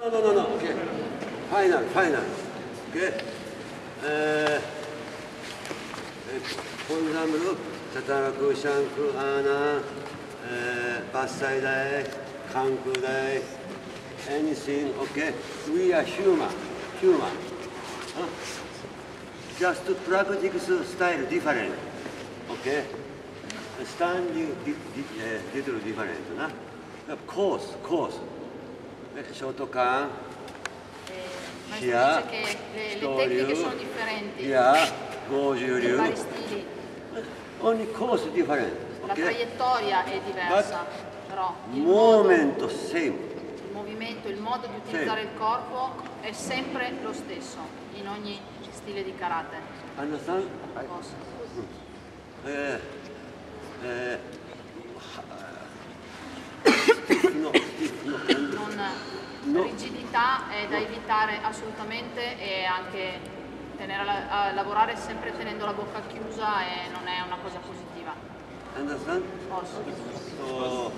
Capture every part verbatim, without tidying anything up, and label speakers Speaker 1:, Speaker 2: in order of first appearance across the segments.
Speaker 1: No, no, no, no. Okay. Final, final. Okay. Uh, for example, Tataraku, Shanku, Ana, uh, Basai Dai, Kanku Dai, anything. Okay. We are human. Human. Huh? Just practice style different. Okay. Standing di, di, uh, little different. Nah? Course, course. Shotokan.
Speaker 2: Ma dice che le, le tecniche sono differenti.
Speaker 1: Yeah, Goju-ryu.
Speaker 2: Vari stili.
Speaker 1: Ogni course different.
Speaker 2: La
Speaker 1: Okay?
Speaker 2: traiettoria è diversa, però il
Speaker 1: Movimento
Speaker 2: modo,
Speaker 1: same.
Speaker 2: il movimento, il modo di utilizzare
Speaker 1: Same.
Speaker 2: il corpo è sempre lo stesso in ogni stile di karate.
Speaker 1: Understand?
Speaker 2: Posso?
Speaker 1: Eh, eh, no, no,
Speaker 2: Non,
Speaker 1: no.
Speaker 2: rigidità è da evitare assolutamente e anche tenere a, a lavorare sempre tenendo la bocca chiusa e non è una cosa positiva.
Speaker 1: Understand?
Speaker 2: Posso?
Speaker 1: So,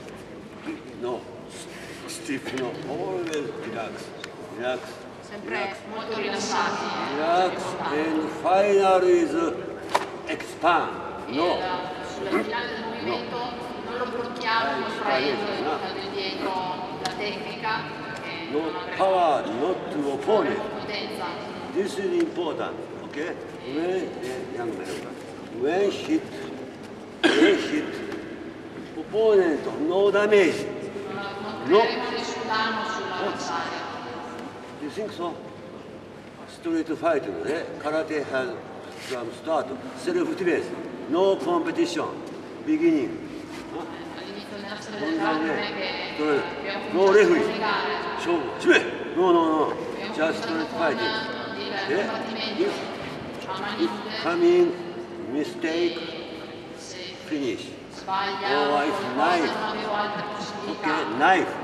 Speaker 1: no, stiff, no, always relax, relax.
Speaker 2: Sempre molto rilassati.
Speaker 1: Relax, and final is uh, expand. No.
Speaker 2: E la, sulla finale del movimento non lo blocchiamo contraendo e portando indietro la tecnica. Che
Speaker 1: No
Speaker 2: non avrebbe
Speaker 1: power, not to opponent.
Speaker 2: potenza.
Speaker 1: This is important, okay? When, uh, young man, when hit, when hit, opponent, no damage.
Speaker 2: Non creeremo nessun danno sull'avversario.
Speaker 1: You think so? Street fighting, eh? Karate has from start, self-defense, no competition, beginning.
Speaker 2: All'inizio della storia del karate non è che abbiamo
Speaker 1: No referee.
Speaker 2: comunicare.
Speaker 1: Show, Shime! No, no, no. Just street fighting.
Speaker 2: Il
Speaker 1: If,
Speaker 2: combattimento a
Speaker 1: if
Speaker 2: manite,
Speaker 1: coming, mistake,
Speaker 2: se
Speaker 1: finish.
Speaker 2: sbaglia
Speaker 1: Oh,
Speaker 2: o
Speaker 1: it's
Speaker 2: qualcosa
Speaker 1: knife.
Speaker 2: non avevo altre possibilità.
Speaker 1: Okay, knife.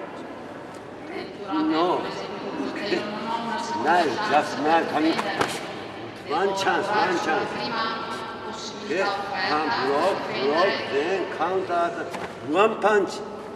Speaker 2: Durante
Speaker 1: No.
Speaker 2: l'esempio col coltello non ho una seconda
Speaker 1: Knife,
Speaker 2: chance
Speaker 1: just
Speaker 2: per
Speaker 1: knife coming.
Speaker 2: difendere.
Speaker 1: One
Speaker 2: Devo
Speaker 1: chance,
Speaker 2: lavorare
Speaker 1: one
Speaker 2: sulla
Speaker 1: chance.
Speaker 2: prima
Speaker 1: Okay,
Speaker 2: possibilità
Speaker 1: come
Speaker 2: offerta,
Speaker 1: block, block,
Speaker 2: difendere,
Speaker 1: then counter, one punch.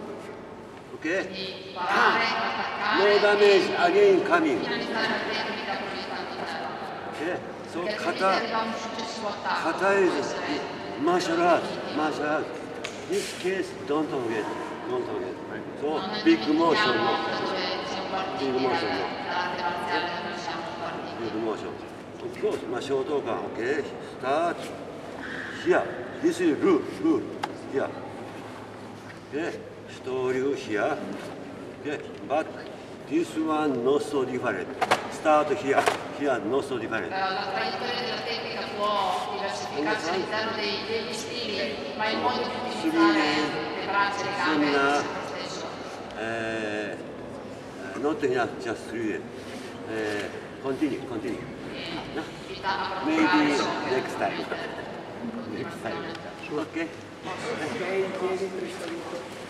Speaker 1: Okay,
Speaker 2: di parare, attaccare
Speaker 1: no damage, again coming.
Speaker 2: finalizzare la tecnica proiettando in terra.
Speaker 1: Okay, so
Speaker 2: Perché altrimenti
Speaker 1: kata,
Speaker 2: arriva un successivo attacco.
Speaker 1: kata is martial art, martial art. This case, don't forget, don't forget. So
Speaker 2: Non
Speaker 1: big motion,
Speaker 2: dimentichiamo
Speaker 1: no?
Speaker 2: da dove siamo partiti,
Speaker 1: Big motion, no?
Speaker 2: dall'arte marziale da dove siamo partiti.
Speaker 1: Big motion. Of course, my Shotokan, okay, start here. This is rule, rule, here. Okay, Shitoryu here. Okay, but this one not so different. Start here, here not so different.
Speaker 2: La traiettoria della tecnica può diversificarsi all'interno dei- degli stili, ma il modo di utilizzare le braccia e le gambe è
Speaker 1: Similar.
Speaker 2: sempre lo stesso.
Speaker 1: Uh, not here, just three. Uh, continue, continue. No?
Speaker 2: Attività a
Speaker 1: Maybe
Speaker 2: particolare sono
Speaker 1: next time. Next time. Okay.
Speaker 3: Ok, tieni, Cristo.